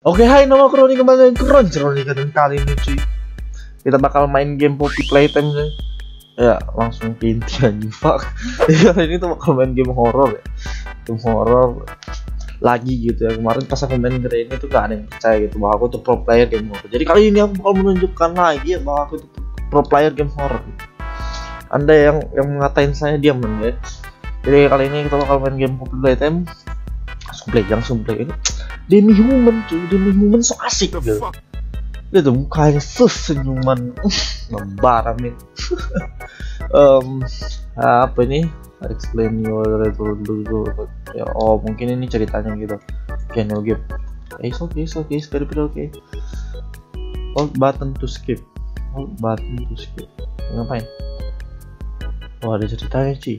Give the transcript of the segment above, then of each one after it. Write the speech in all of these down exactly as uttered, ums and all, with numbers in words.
Oke, hai, nama aku Roni, kembali ke Roncer dan kali ini cuy kita bakal main game Poppy Playtime cuy. Ya, langsung ke intinya fuck. Kali ini tuh bakal main game horror ya. Game horror lagi gitu ya. Kemarin pas aku main game ini tuh gak ada yang percaya gitu bahwa aku tuh pro player game horror. Jadi kali ini aku bakal menunjukkan lagi ya bahwa aku tuh pro player game horror. Anda yang yang mengatain saya diam ya. Jadi kali ini kita bakal main game Poppy Playtime. Langsung play, langsung play ini. Demi human cuy, demi human so asik gitu. Lihat tuh mukanya sesenyuman, ngebara min. um, apa ini? Explain your dulu. Ya, oh mungkin ini ceritanya gitu. Oke, no game. Eh, it's okay, it's okay, it's very very okay. Hold button to skip. Hold button to skip. Ngapain? Oh, ada ceritanya cuy.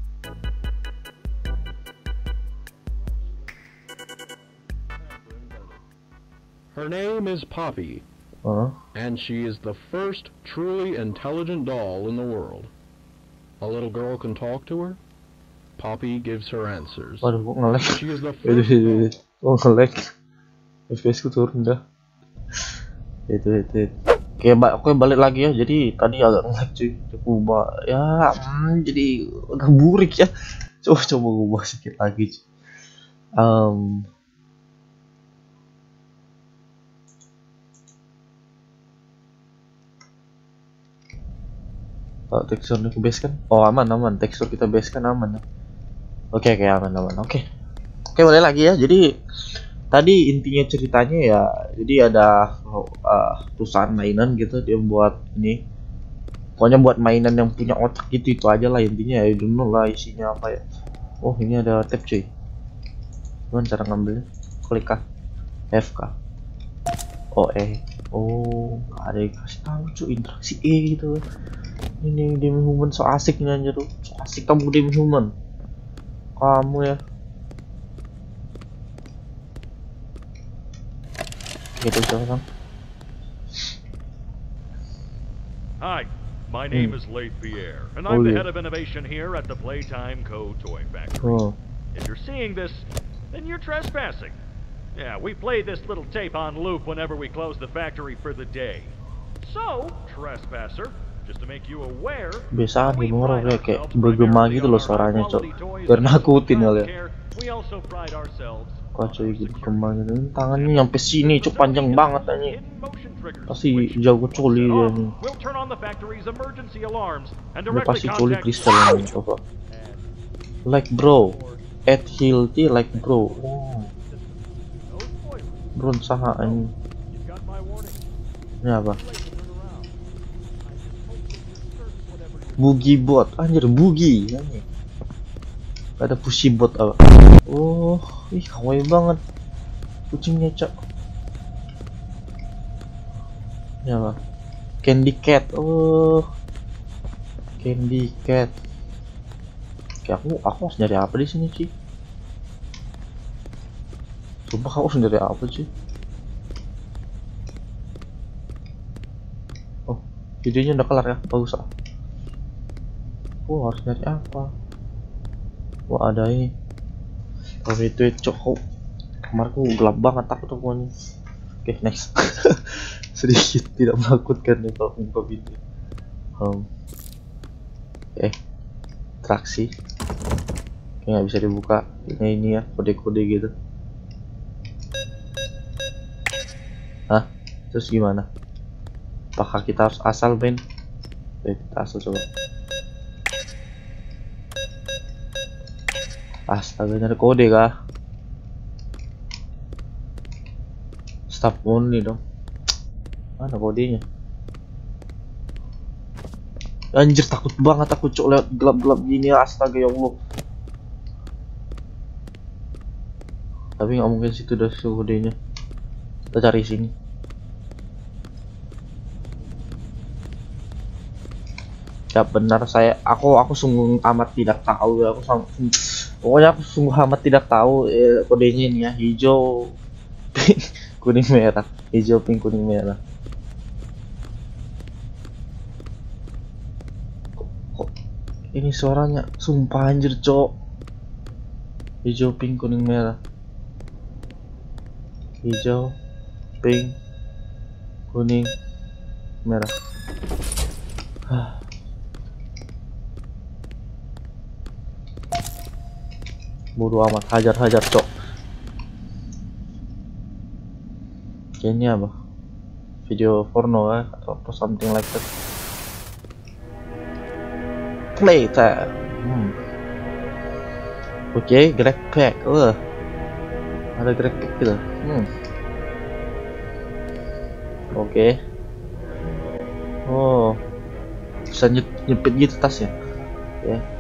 Her name is Poppy, uh. and she is the first truly intelligent doll in the world. A little girl can talk to her. Poppy gives her answers. Waduh, kok nge-lag. She is the first Oh, nge-lag. F P S ku turun dah. Itu itu. Oke, ba oke balik lagi ya. Jadi tadi agak nge-lag cuy. Coba ya, hmm, jadi agak burik ya. Coba coba gua sedikit lagi. Um, Kalau teksturnya ke base kan, oh aman aman, tekstur kita base kan aman ya. Oke oke aman aman, oke oke boleh lagi ya. Jadi tadi intinya ceritanya ya, jadi ada uh, perusahaan mainan gitu, dia buat ini, pokoknya buat mainan yang punya otak gitu, itu aja lah intinya ya. Dulu lah isinya apa ya. Oh ini ada tab cuy, gimana cara ngambilnya? Klik K, F K, O E. Oh ada yang kasih tahu cuy, interaksi E gitu. Ini demi human so asik nih anjir tuh. So asik kamu demi human. Kamu ya. Gitu sekarang. Hi, my name hmm. is Leith Pierre, and Oh, I'm the yeah. head of innovation here at the Playtime Co. Toy Factory. Oh. If you're seeing this, then you're trespassing. Yeah, we play this little tape on loop whenever we close the factory for the day. So, trespasser, just to make you aware, Biasa we game horror pride ya kayak ourselves bergema primarily gitu on loh our suaranya cok. high-quality toys Biar and nakutin medical kali ya. care. We also pride ourselves Kok on cuy our gitu security. bergema gitu. Tangannya nyampe sini cok, panjang banget ini. Pasti jago coli dia nih. We'll turn on the factory's emergency alarms and Ini directly pasti coli contact kristal ini coba. Like bro, at healthy like bro. Oh. Bro saha ini. Ini apa? Boogie bot, anjir boogie ini. Ada pushy bot apa? Oh, ih kawaii banget. Kucingnya cok. Ini apa? Candy cat. Oh, Candy cat. Kayak aku, aku harus nyari apa di sini sih? Coba kamu harus nyari apa sih? Oh, videonya udah kelar ya? Bagus ah. Oh, harus nyari apa? Wah ada ini. Oh itu cok. Kamarku gelap banget, takut aku nih. Oke, next. Sedikit tidak menakutkan nih kalau buka pintu. Um, eh, traksi. Kayak nggak bisa dibuka. Ini ini ya kode-kode gitu. Hah? Terus gimana? Apakah kita harus asal main? Eh, kita asal coba. Astaga, ada kode kah? Stop only dong. Mana kodenya? Anjir takut banget aku cok lihat gelap-gelap gini. Astaga ya Allah. Tapi nggak mungkin situ udah kodenya. Kita cari sini. Ya benar saya. Aku aku sungguh amat tidak tahu ya. Aku sama, pokoknya aku sungguh amat tidak tahu eh, kodenya ini ya. Hijau, pink, kuning merah. Hijau, pink, kuning merah. Kok, kok ini suaranya sumpah anjir cok. Hijau, pink, kuning merah. Hijau, pink, kuning, merah. Bodo amat, hajar-hajar cok. Ini apa? Video porno ya, atau apa something like that. Play time. Hmm. Oke, okay, grab pack. Wah, ada grab pack gitu. Hmm. Oke. Okay. Oh, bisa nyepit gitu tasnya. Ya. Yeah.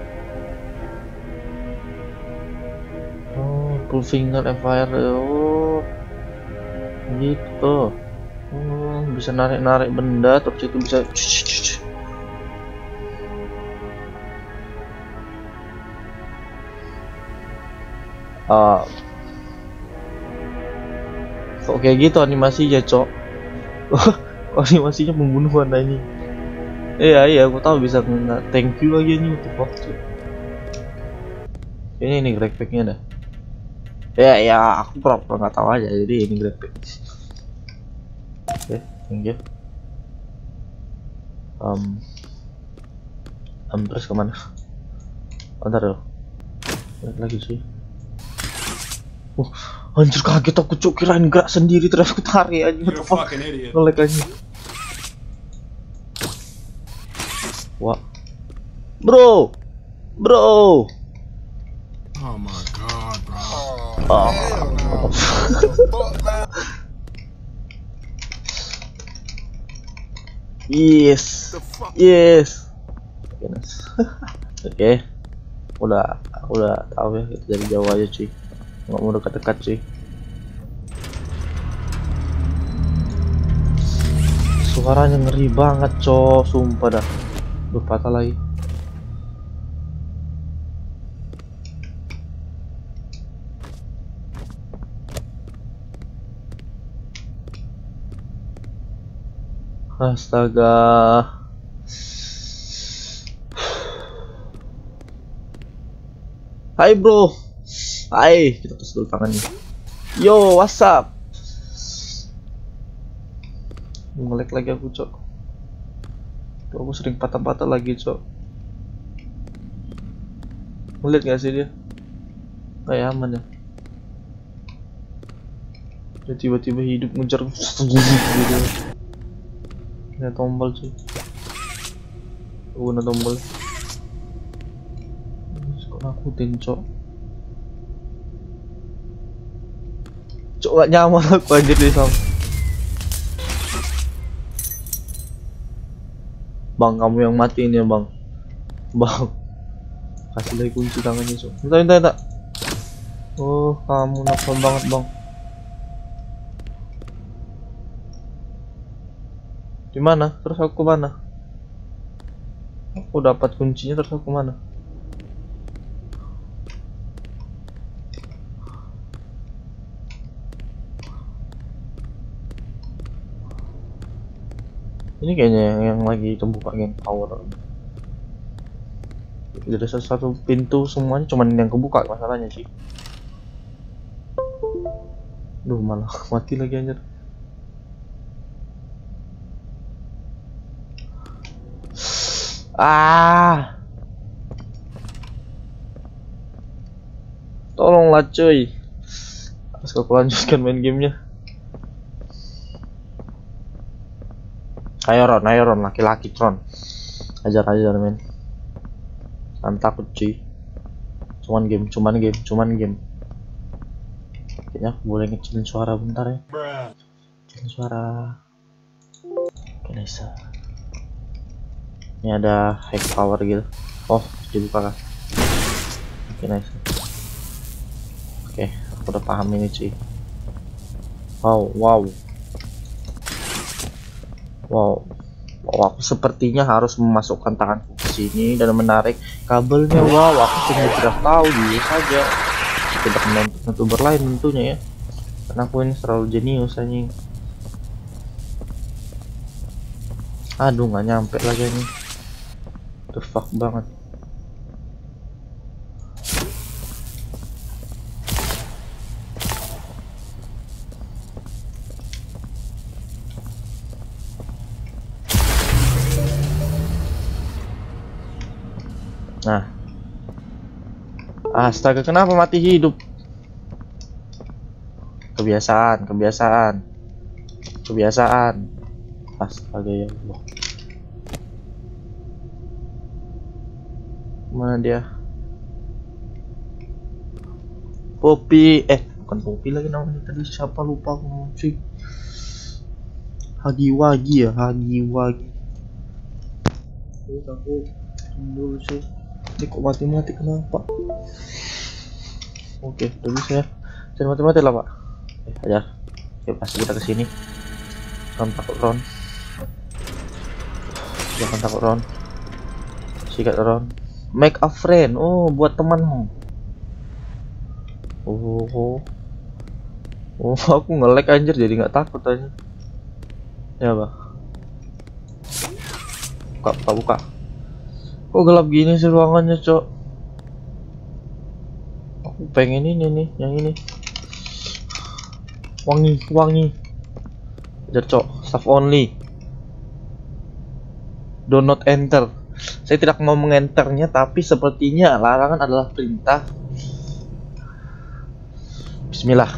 Oh, pull finger and fire. Oh, gitu. Oh, bisa narik-narik benda, terus itu bisa. Ah, kok kayak gitu animasinya, cok? Animasinya pembunuhan ini. Iya iya, aku tahu bisa kena thank you lagi ini untuk waktu. Ini ini grafik-nya dah. Ya ya, aku pura-pura nggak tahu aja, jadi ini grafik. Oke, okay, thank you. Um, um terus kemana? Bentar loh. Balik lagi sih. Uh, anjir kaget aku cuk, kirain gerak sendiri terus aku tarik aja. What the fuck? Nge-lag aja. Wah. Bro. Bro. Oh my god, bro. Oh. Yes. Yes. Oke. Okay. Udah, aku udah tahu ya, kita dari jauh aja cuy. Nggak mau dekat-dekat cuy. Suaranya ngeri banget cok, sumpah dah. Duh, patah lagi. Astaga. Hai bro. Hai, kita tes dulu tangannya. Yo, what's up? Nge-lag lagi aku, cok. Tuh, aku sering patah-patah lagi, cok. Ngeliat gak sih dia? Kayak aman ya. Dia tiba-tiba hidup ngejar gitu. Ini tombol cuy. Guna tombol. Kok nakutin, cok. Cok, gak nyaman aku anjir di sana. Bang, kamu yang matiin ya bang. Bang, kasih lagi kunci tangannya cok. Minta minta minta. Oh, kamu nakal banget bang. Di mana? Terus aku mana? Aku dapat kuncinya, terus aku mana? Ini kayaknya yang, yang lagi kebuka game power. Jadi satu pintu semuanya cuman yang kebuka masalahnya sih. Duh, malah mati lagi anjir. Ah, tolonglah cuy. Harus aku lanjutkan main gamenya. Ayo Ron, ayo Ron, laki-laki Tron. Ajar-ajar men. Jangan takut cuy. Cuman game, cuman game, cuman game. Kayaknya aku boleh ngecilin suara bentar ya. Ngecilin suara. Oke, nice. Ini ada high power gitu. Oh, dibuka kah? Oke, nice. Oke, aku udah paham ini cuy. Wow, wow. Wow, wow, aku sepertinya harus memasukkan tanganku ke sini dan menarik kabelnya. Wow, aku sudah tidak tahu dia saja. Tidak menonton youtuber lain tentunya ya, karena aku ini terlalu jenius anjing. Aduh, nggak nyampe lagi nih. The fuck banget. Nah. Astaga, kenapa mati hidup? Kebiasaan, kebiasaan. Kebiasaan. Astaga ya Allah. Mana dia? Poppy, eh bukan Poppy lagi namanya tadi, siapa lupa aku sih. Hagiwagi ya, Hagiwagi. Terus aku dulu sih. Ini kok mati-mati kenapa? Oke, udah bisa ya. Jangan mati-mati lah pak. Eh, ajar. Oke, pasti kita kesini. Ron takut Ron. Jangan takut Ron. Sikat Ron. Make a friend. Oh, buat temanmu. Oh, oh, oh aku nge-lag anjir jadi nggak takut aja. Ya bah. Buka, buka, buka. Kok gelap gini sih ruangannya, cok? Aku pengen ini nih, yang ini. Wangi, wangi. Ajar, cok. Staff only. Do not enter. Saya tidak mau mengenternya, tapi sepertinya larangan adalah perintah. Bismillah.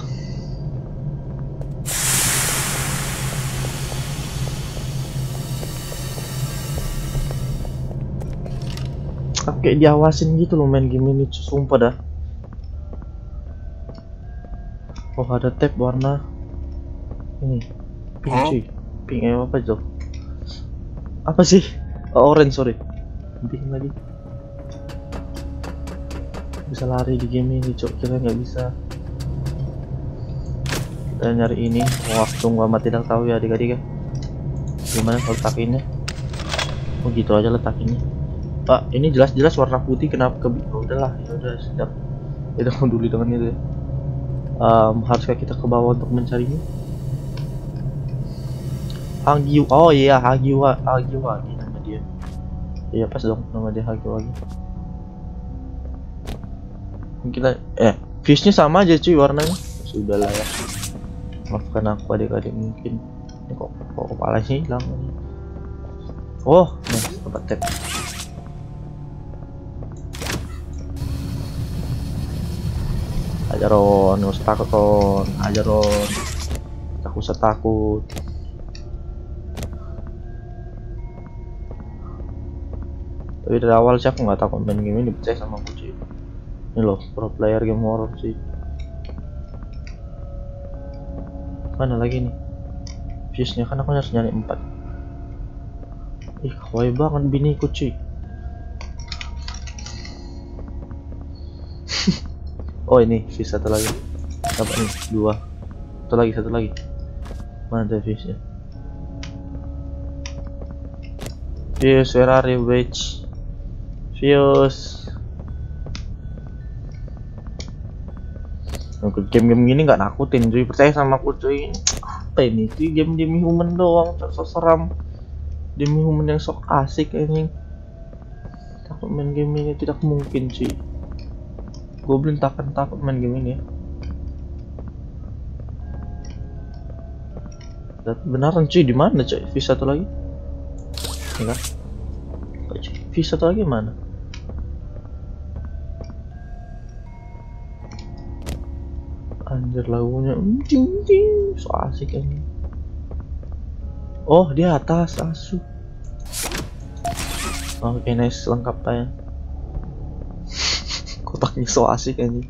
Aku kayak diawasin gitu loh main game ini, sumpah dah. Oh, ada tab warna ini pink, cuy. Pink eh, apa itu? Apa sih? Oh, orange, sorry. Pink lagi. Bisa lari di game ini, cok. Kira nggak bisa. Kita nyari ini. Wah, tunggu amat tidak tahu ya adik-adik ya. Gimana kalau letakinnya? Oh gitu aja letakinnya. Pak, ini jelas-jelas warna putih, kenapa ke oh, udahlah, ya udah sedap. Kita peduli dengan itu ya. Um, haruskah kita ke bawah untuk mencarinya? Hagiu, oh iya Hagiwa, Hagiwagi nama dia. Iya pas dong nama dia Hagiwagi. Kita eh fishnya sama aja cuy warnanya. Sudahlah ya. Maafkan aku adik-adik mungkin. Ini kok kok kepala sih hilang. Oh, nah tempat tab. Ajaron, nggak usah takut Ron, Ajaron, tak usah takut. Tapi dari awal sih aku nggak takut main game ini, percaya sama aku sih. Ini loh, pro player game horror sih. Mana lagi nih? Fuse-nya kan aku harus nyari empat. Ih, kawaii banget biniku cuy. Oh ini fish satu lagi. Dapat nih dua. Satu lagi, satu lagi. Mana ada fishnya? Fuse, where are you, bitch? Fuse. Game-game gini nggak nakutin cuy, percaya sama aku cuy. Apa ini? Cuy game demi human doang, sok seram. Demi human yang sok asik anjing. Takut main game ini tidak mungkin cuy. Goblin takkan takut main game ini ya. Beneran cuy, di mana cuy? Fish satu lagi? Enggak. Fish satu lagi mana? Anjir lagunya, ting ting, so asik ini. Oh di atas asu. Oke okay, nice, lengkap tanya. Kotaknya so asik ini.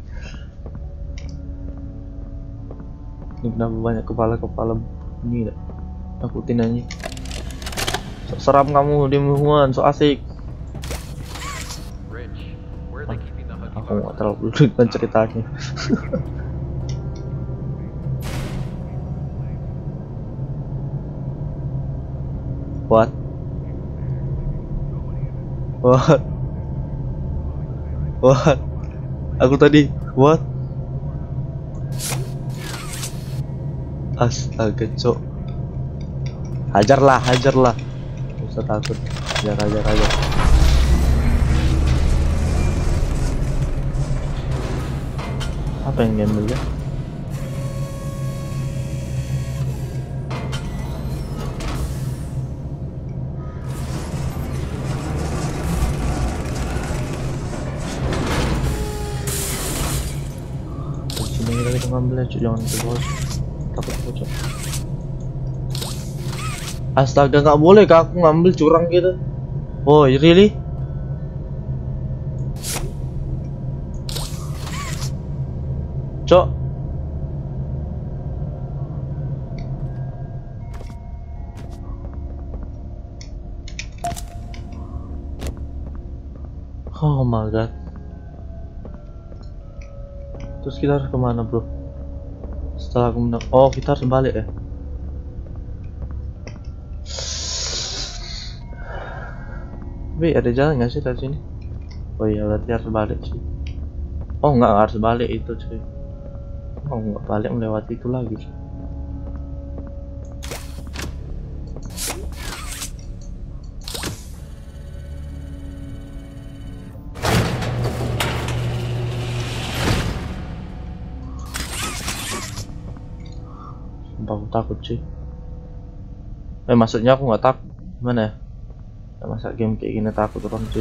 Ini kenapa banyak kepala-kepala ini dah. Takutin aja. So seram kamu di muhuan, so asik. Ah, aku nggak terlalu dulu dengan ceritanya. What? What? What? Aku tadi what? Astaga cok. Hajarlah, hajarlah. Gak usah takut. Hajar, hajar, hajar. Apa yang gamble ya? ngambilnya cuy, jangan ke bawah. Takut bocor. Astaga, nggak boleh kak aku ngambil curang gitu. Oh really? Cok. Oh my god. Terus kita harus kemana bro? Setelah aku menang, oh kita harus balik ya. Tapi ada jalan nggak sih dari sini? Oh iya berarti harus balik sih. Oh nggak harus balik itu cuy. Oh nggak balik melewati itu lagi cuy. Aku takut sih. Eh maksudnya aku nggak takut. Gimana ya? Ya, masa game kayak gini takut orang cuy.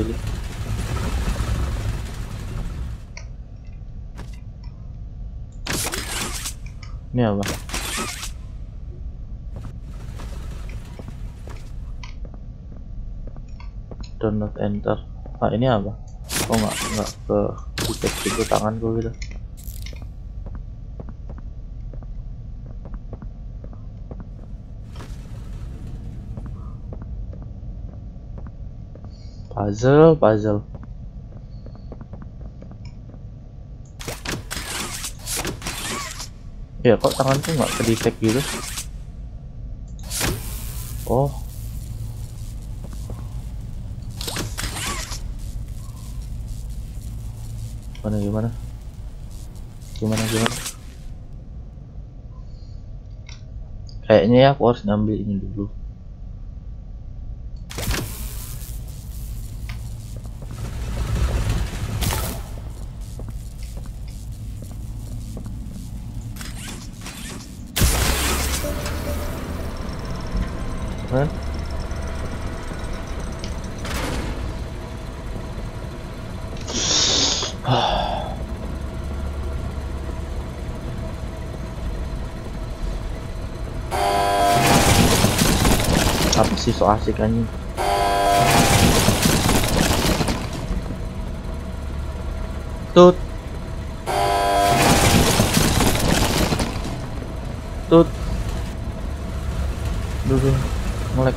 Ini apa? Do not enter. Ah ini apa? Oh nggak nggak ke titik itu tanganku gitu. Puzzle, puzzle. Ya kok tanganku nggak kedetek gitu? Oh. Gimana gimana? Gimana gimana? Kayaknya ya aku harus ngambil ini dulu. Hah? Apa sih so asik anjing? Tut Tut Dulu ngelek.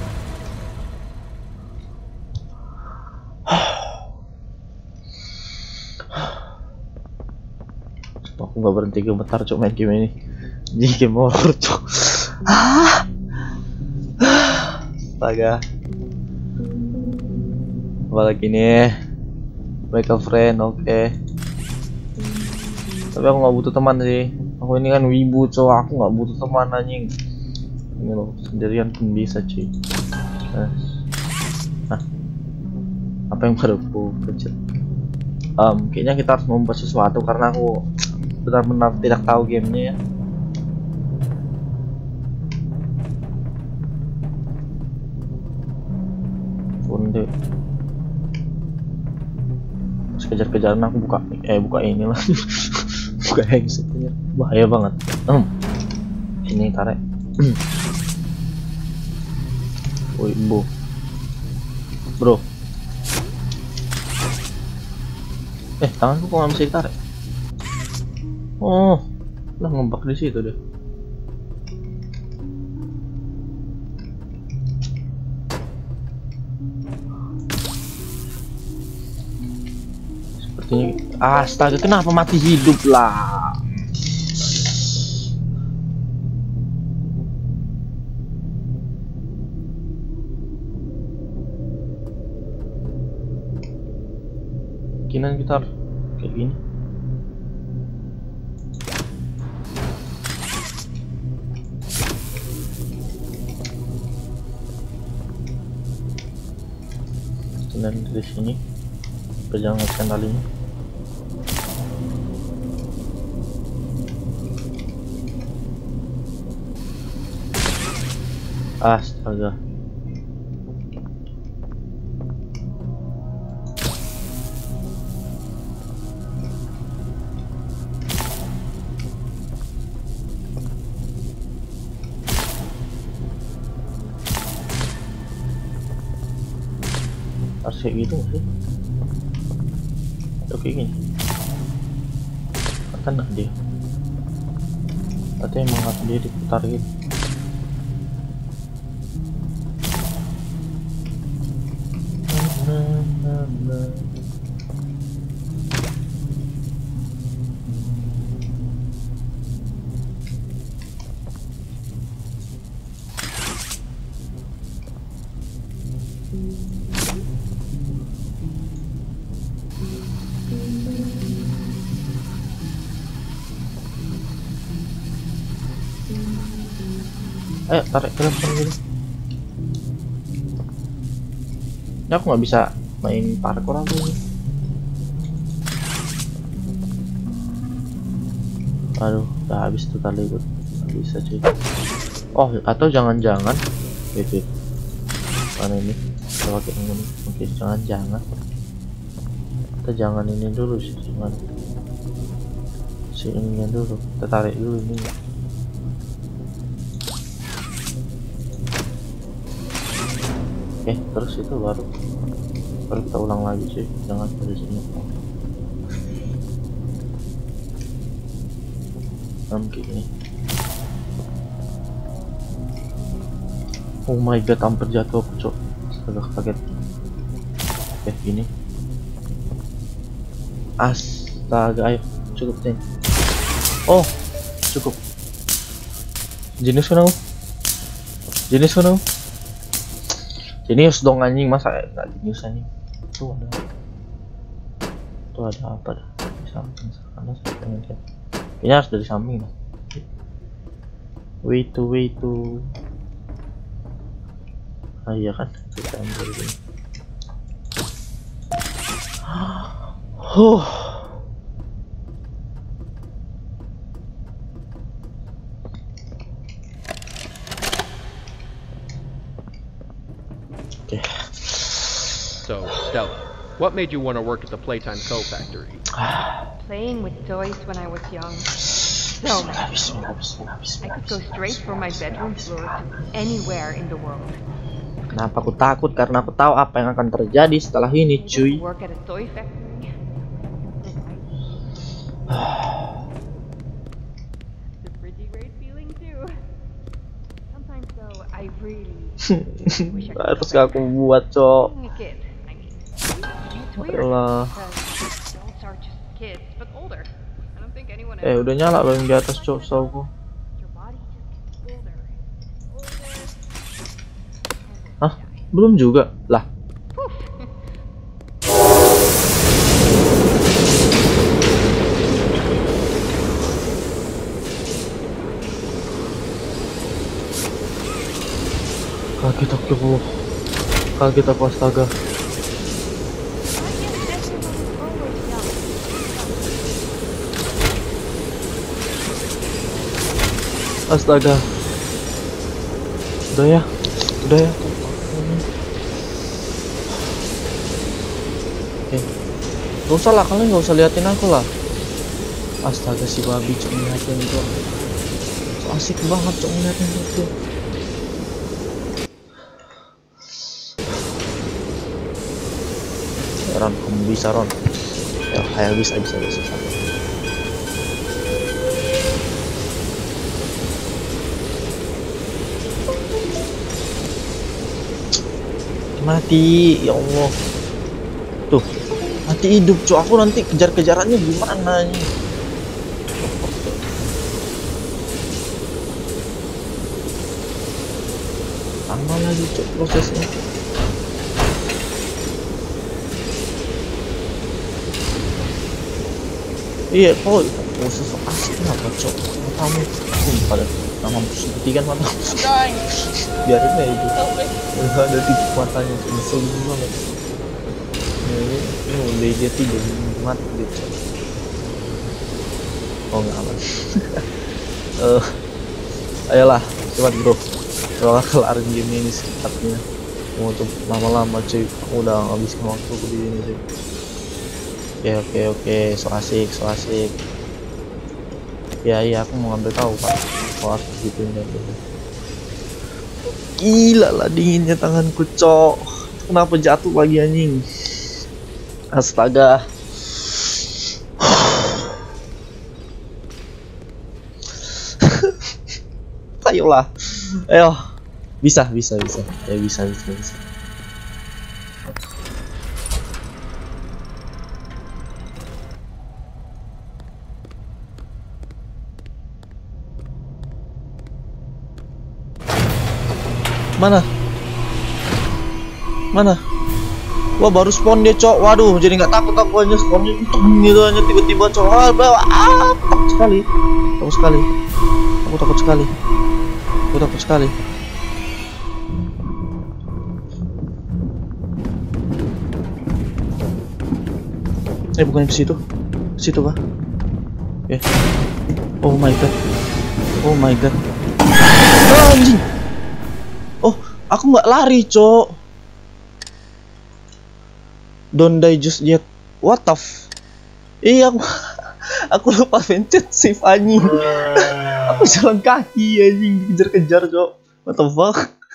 Aku nggak berhenti gemetar cok main game ini. Ini game horror cok. Astaga. Apalagi nih, make a friend, oke. Okay. Tapi aku nggak butuh teman sih. Aku ini kan wibu cowok, aku nggak butuh teman anjing. Ini loh, sendirian pun bisa cuy. Nah, apa yang baru aku kecil? Um, kayaknya kita harus membuat sesuatu karena aku benar-benar tidak tahu gamenya ya. Bunde. Kejar-kejaran aku buka, eh buka ini lah. Buka handsetnya, bahaya banget. Um, ini tarik. Woi bu, bro. Eh tanganku kok nggak bisa ditarik? Oh, lah ngebak di situ deh. Sepertinya, astaga, kenapa mati hidup lah? Kinan kita kayak gini. Dan dari sini pegang talinya. Astaga. harus kayak gitu nggak sih? Oke gini kena dia berarti emang harus dia diputar gitu. Nah, nah, nah. Ayo tarik ke depan gitu. Ini aku nggak bisa main parkour apa ini. Aduh, udah habis tuh kali ikut. Nggak bisa cuy. Oh, atau jangan-jangan gitu. Mana ini? Kita pakai ini. Oke, jangan-jangan. Kita jangan ini dulu sih, jangan. Si ininya dulu. Kita tarik dulu ini. Oke, terus itu baru baru kita ulang lagi sih, jangan dari sini. Mungkin ini. Oh my god, hampir jatuh aku cok. Astaga, kaget. Oke, gini. Astaga, ayo cukup nih. Oh, cukup. Jenis mana? Jenis mana? Jenius dong anjing, masa nggak jenius anjing. Tuh ada tuh ada apa dah di samping sana pengen lihat. Kayaknya harus dari samping lah. Way to way to ah iya kan kita ambil ini. Huh. So, Stella, what made you want to work at the Playtime Co. factory? Playing with toys when I was young. So much. I could go straight from my bedroom floor to anywhere in the world. Kenapa aku takut? Karena aku tahu apa yang akan terjadi setelah ini, cuy. Work at a toy factory. It's a pretty great feeling too. Sometimes though, I really wish I could harus gak aku buat, cok. being a kid. I mean, it's weird Ayolah. because adults are just kids, but older. I don't think anyone Eh, ever udah nyala belum di atas, cok, sauku. your body just gets older, older, and Hah? Belum juga? Lah, poof. kaget aku. Kaget aku, astaga. Astaga. Udah ya. Udah ya. Oke. Gak usah lah, kalian gak usah liatin aku lah. Astaga, si babi cuma ngeliatin itu. So asik banget cuma ngeliatin itu. Ron, kamu bisa Ron. Ya, kayak bisa bisa bisa. Mati, ya Allah. Tuh, mati hidup, cuy. Aku nanti kejar-kejarannya gimana nih? Lama lagi, cuy, prosesnya. Iya, kok proses asik kenapa, cok? Kamu pun pada nama seperti kan mata biarin aja itu. Udah ada di matanya, nyesel banget. Ini, ini udah dia tidur mati gitu. Oh nggak aman. Eh, ayolah, cepat bro. Kalau kelar game ini sekitarnya mau tuh lama-lama cuy. Aku udah ngabisin waktu di sini cuy. Oke oke oke, so asik, so asik. Ya iya, aku mau ngambil tahu pak. Oh harus gituin dulu. Gila lah dinginnya tanganku, cok. Kenapa jatuh lagi anjing? Astaga. Ayolah. Ayo. Bisa, bisa, bisa. Ya bisa, bisa, bisa. Mana? Mana? Wah baru spawn dia cok. Waduh jadi nggak takut aku aja spawnnya gitu aja tiba-tiba cok. Ah, ah, takut sekali. Takut sekali. Aku takut sekali. Aku takut sekali. Eh bukan ke situ. Ke situ kah? Eh. Oh my god. Oh my god. Ah, anjing. Oh, aku nggak lari, cok. Don't die just yet. What the f? Iya, aku, aku lupa pencet shift anjing. Aku jalan kaki anjing dikejar-kejar, cok. What the fuck?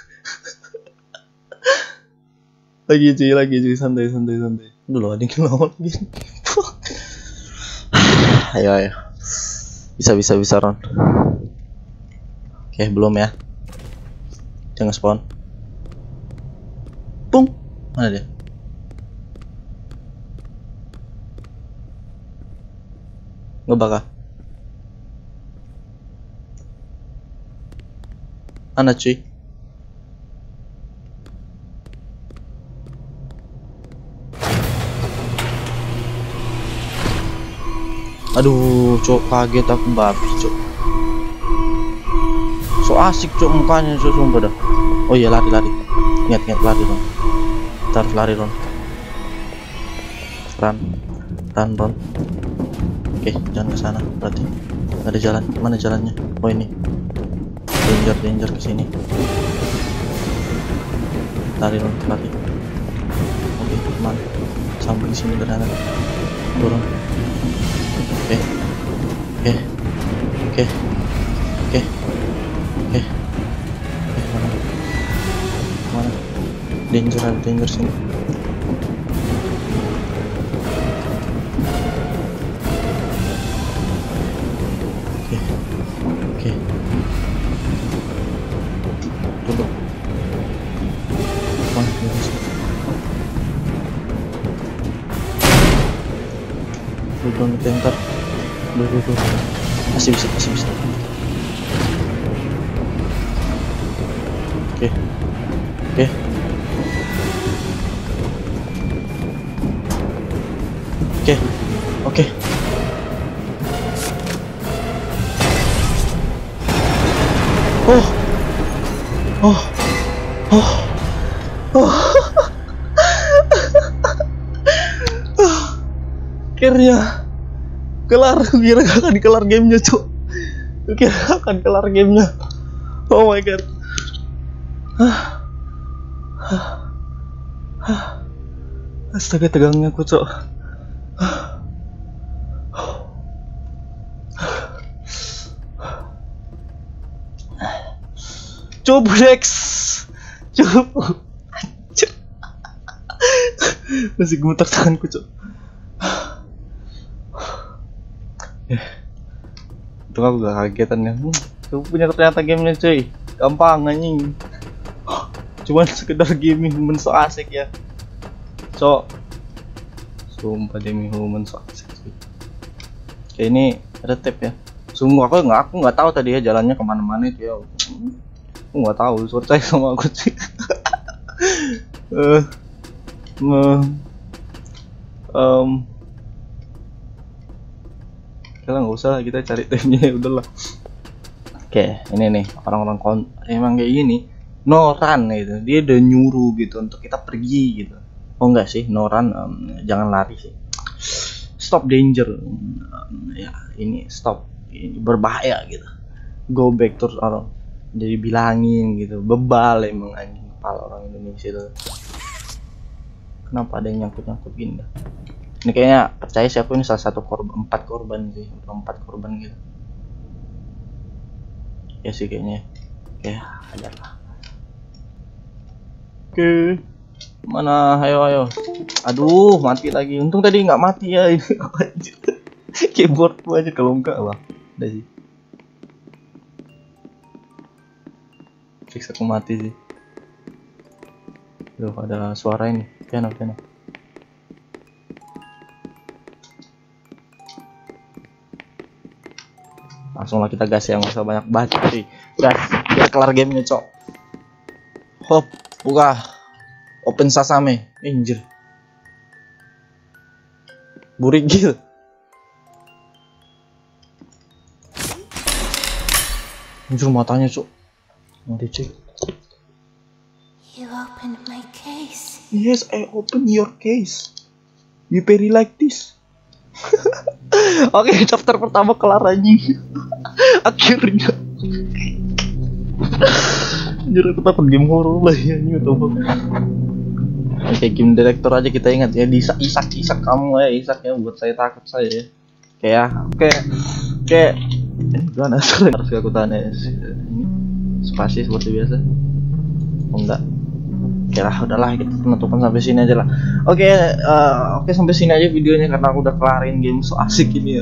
Lagi cuy, lagi cuy, santai, santai, santai. Dulu ada yang lawan lagi. Ayo, ayo. Bisa, bisa, bisa, Ron. Oke, belum ya. Jangan spawn. Pung. Mana dia? Ngebakar. Mana cuy? Aduh, cok kaget aku babi, cok. So asik cok mukanya cok sumpah dah. Oh iya lari lari. Ingat ingat lari Ron. Kita harus lari Ron. Run, run Ron. Oke jangan ke sana berarti. Gak ada jalan. Mana jalannya? Oh ini. Danger danger ke sini. Lari Ron lari. Oke kemana? Sampai di sini benar. Turun. Oke oke oke oke. Eh, eh mana? Mana? Danger, ada danger sini. Oke, oke. Duduk. Mana? Duduk, duduk, duduk, duduk. Masih bisa, masih bisa. Oke, oke, oke, oke. Oh, oh, oh, oh. Akhirnya kelar. Kira akan kelar gamenya cok. Kira akan kelar gamenya. Oh my god. Astaga tegangnya aku cok. Coba Dex. Coba. Masih gemetar tanganku cok. Itu aku gak kagetan ya. Aku punya ternyata gamenya cuy. Gampang anjing. Cuman sekedar gaming human so asik ya. Cok. Sumpah demi human so asik cuy. Kayak ini ada tab ya. Sungguh aku nggak aku nggak tahu tadi ya jalannya kemana-mana itu ya. Aku nggak tahu, percaya sama aku sih. Eh, um, kalau nggak usah lah kita cari tabnya, udahlah. Oke, ini nih orang-orang kon emang kayak gini, no run gitu. Dia udah nyuruh gitu untuk kita pergi gitu. Oh enggak sih, no run, um, jangan lari sih. Stop danger, um, ya ini stop, ini berbahaya gitu. Go back terus orang. Jadi bilangin gitu, bebal emang anjing kepala orang Indonesia itu. Kenapa ada yang nyangkut-nyangkut gini dah? Ini kayaknya percaya sih aku ini salah satu korban, empat korban sih, empat korban gitu. Ya sih kayaknya, kayak ada lah. Oke, Mana? Ayo ayo. Aduh, mati lagi. Untung tadi nggak mati ya ini. Keyboard gua aja kalau enggak lah. Udah sih. Fix aku mati sih. Loh, ada suara ini. Piano, piano. Langsung lah kita gas ya, nggak usah banyak baca sih. Gas, biar kelar gamenya cok. Hop, buka. Open Sasame, anjir. Burigil. Anjir matanya cok. Mau dicek. You opened my case. Yes, I open your case. You very like this. Oke, okay, chapter pertama kelar anjing. Akhirnya. Anjir, aku takut game horror lah ya ini atau apa. Oke, game director aja kita ingat ya, di Isak Isak kamu ya, Isak ya buat saya takut saya ya. Kayak kayak kayak gimana sih harus aku tanya ini spasi seperti biasa. Oh enggak. Oke lah, udahlah kita penutupan sampai sini aja lah. Oke, uh, oke sampai sini aja videonya karena aku udah kelarin game so asik ini ya.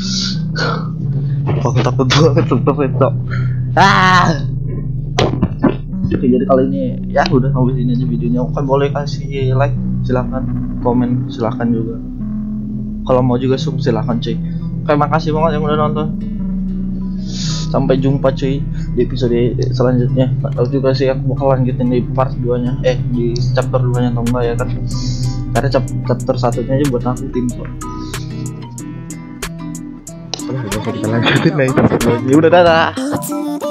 Aku takut banget tetep itu. Ah. Oke, jadi kali ini ya udah sampai sini aja videonya. Oke, boleh kasih like, silahkan komen, silahkan juga. Kalau mau juga sub silahkan cuy. Oke, makasih banget yang udah nonton. Sampai jumpa cuy di episode selanjutnya. Gak tau juga sih aku bakal lanjutin di part dua nya. Eh di chapter dua nya atau enggak ya kan. Karena chapter satunya aja buat aku tim kok. Udah kita lanjutin nih. Udah dadah.